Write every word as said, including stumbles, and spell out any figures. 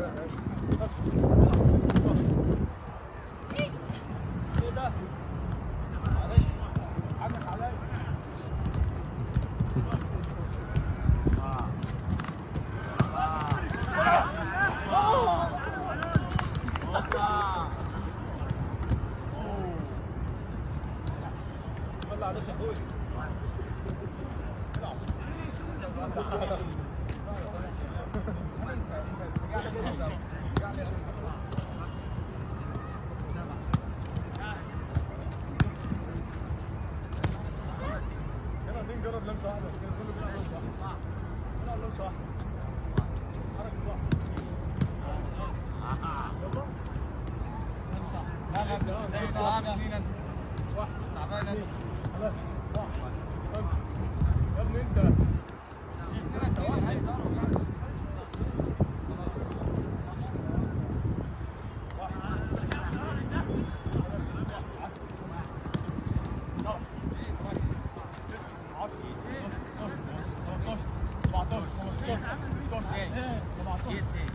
جرب لمسه واحده كده كله بيلعب لمسه واحده. بيلعب لمسه واحده. حركه واحده. يلا. واحد. تعبان انت. ثلاثة. واحد. خمسة. يا ابني انت. انت واحد. سبعتاشر خمستاشر ستاشر سبعتاشر